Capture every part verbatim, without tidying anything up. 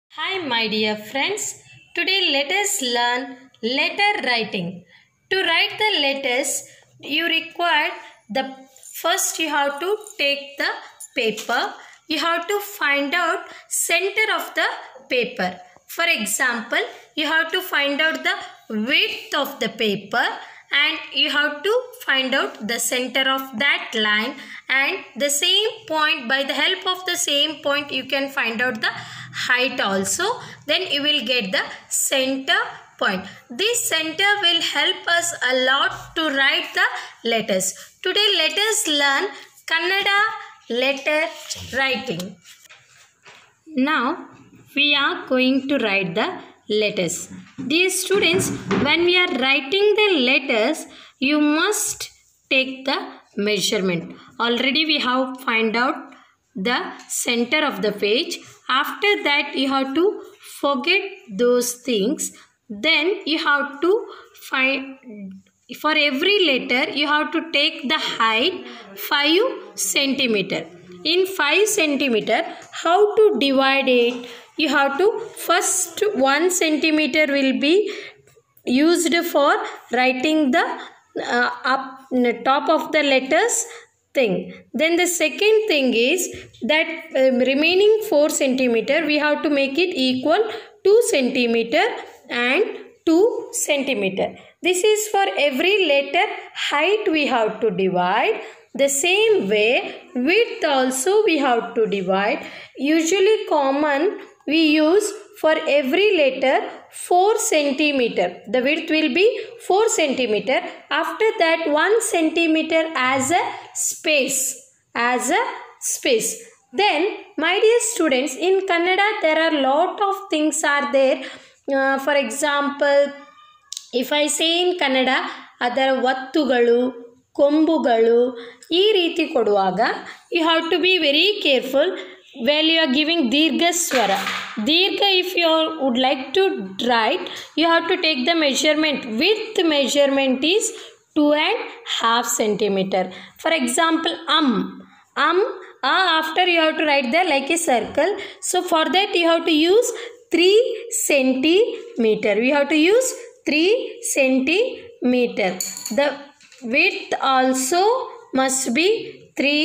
Hi my dear friends, today let us learn letter writing. To write the letters, you require the first you have to take the paper. You have to find out center of the paper. For example, you have to find out the width of the paper and you have to find out the center of that line, and the same point, by the help of the same point you can find out the height also. Then you will get the center point. This center will help us a lot to write the letters. Today let us learn Kannada letter writing. Now we are going to write the letters. Dear students, when we are writing the letters, you must take the measurement. Already we have find out the center of the page. After that you have to forget those things. Then you have to find, for every letter you have to take the height five centimeter. In five centimeter, how to divide it? You have to first one centimeter will be used for writing the uh, up top of the letters thing. Then the second thing is that uh, remaining four centimeter we have to make it equal two centimeter and two centimeter. This is for every letter height we have to divide. The same way width also we have to divide. Usually common we use for every letter four centimeter. The width will be four centimeter. After that one centimeter as a space. As a space. Then my dear students, in Kannada there are lot of things are there. Uh, for example, if I say in Kannada, ಅದರ ಒತ್ತುಗಳು ಕೊಂಬುಗಳು ಈ ರೀತಿ ಕೊಡುವಾಗ you have to be very careful while you are giving dirgha swara. Dirgha, if you would like to write, you have to take the measurement. Width measurement is two and half centimeter. For example, um um uh, after you have to write there like a circle. So for that you have to use three centimeter. We have to use three centimeter. The width also must be three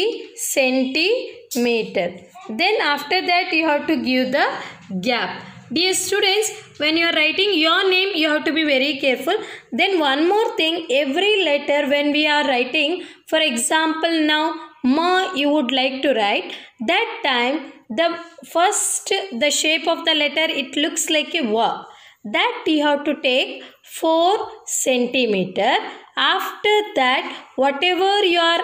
centimeter. Then after that you have to give the gap. Dear students, when you are writing your name, you have to be very careful. Then one more thing, every letter when we are writing, for example now ma you would like to write, that time the first the shape of the letter it looks like a va. That you have to take four centimeter. After that whatever you are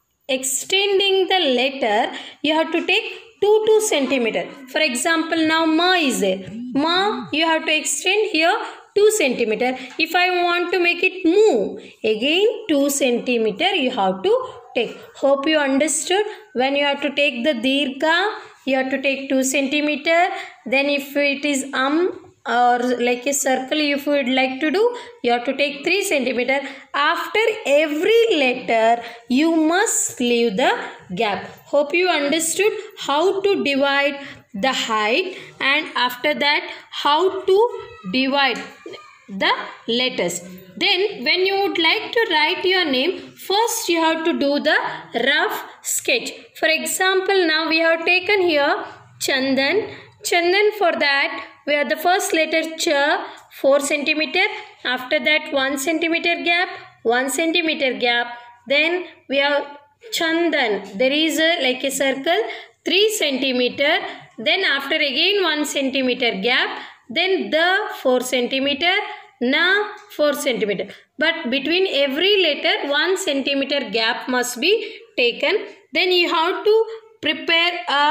extending the letter, you have to take two two centimeter. For example now ma is there. Ma you have to extend here two centimeter. If I want to make it mu, again two centimeter you have to take. Hope you understood. When you have to take the dirgha, you have to take two centimeter. Then if it is um or like a circle, if you would like to do, you have to take three centimeter. After every letter you must leave the gap. Hope you understood how to divide the height, and after that how to divide the letters. Then when you would like to write your name, first you have to do the rough sketch. For example now we have taken here Chandan. Chandan, for that we have the first letter ch, four centimeter. After that one centimeter gap, one centimeter gap. Then we have Chandan. There is a like a circle, three centimeter. Then after again one centimeter gap. Then the four centimeter, na four centimeter. But between every letter one centimeter gap must be taken. Then you have to prepare a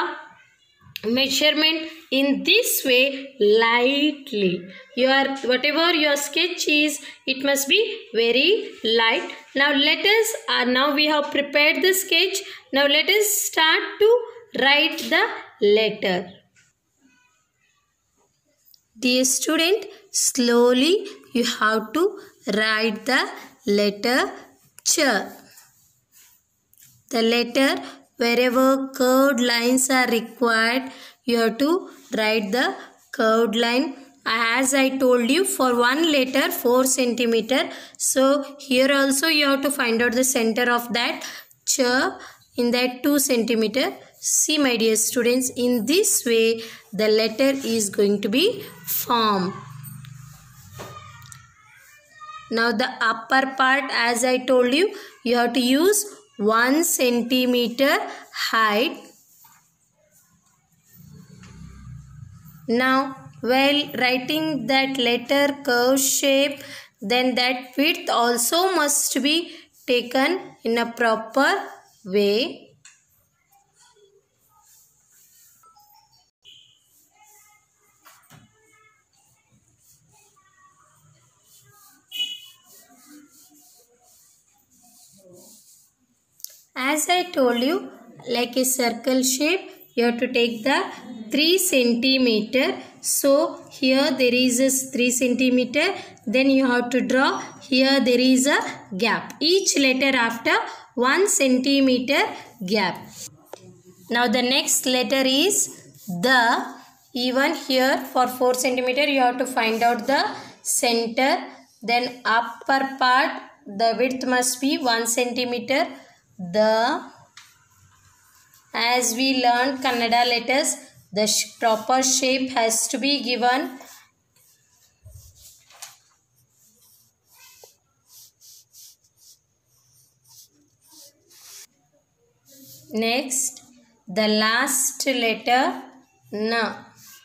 measurement in this way lightly. Your whatever your sketch is, it must be very light. Now let us uh, now we have prepared the sketch. Now let us start to write the letter. Dear student, slowly you have to write the letter ch. The letter, wherever curved lines are required, you have to write the curved line. As I told you, for one letter four centimeter. So here also you have to find out the center of that ch in that two centimeter. See my dear students, in this way the letter is going to be formed. Now the upper part, as I told you, you have to use one centimeter height. Now while writing that letter curve shape, then that width also must be taken in a proper way. As I told you, like a circle shape, you have to take the three centimeter. So here there is a three centimeter. Then you have to draw. Here there is a gap. Each letter after one centimeter gap. Now the next letter is the. Even here for four centimeter you have to find out the center. Then upper part, the width must be one centimeter. The, as we learned Kannada letters, the sh proper shape has to be given. Next, the last letter N.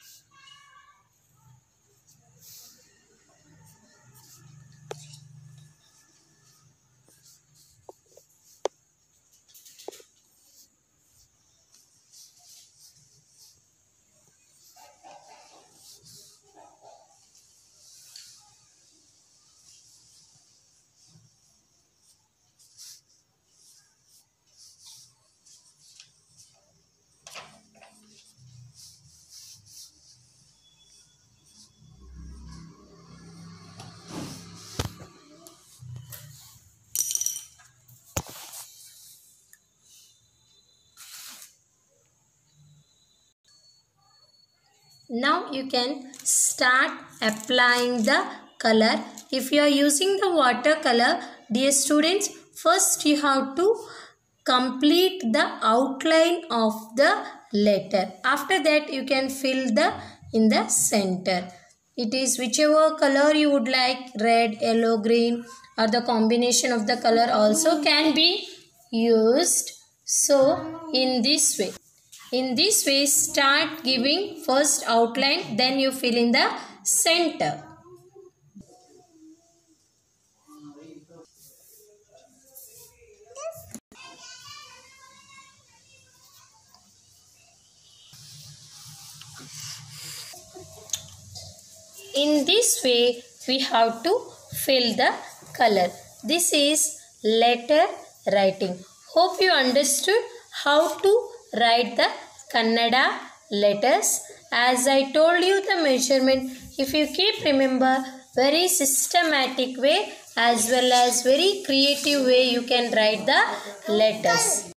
Now you can start applying the color. If you are using the watercolor, dear students, first you have to complete the outline of the letter. After that you can fill the in the center. It is whichever color you would like, red, yellow, green, or the combination of the color also can be used. So in this way. In this way, start giving first outline, then you fill in the center. In this way, we have to fill the color. This is letter writing. Hope you understood how to write the Kannada letters. As I told you the measurement, if you keep remember, very systematic way as well as very creative way you can write the letters.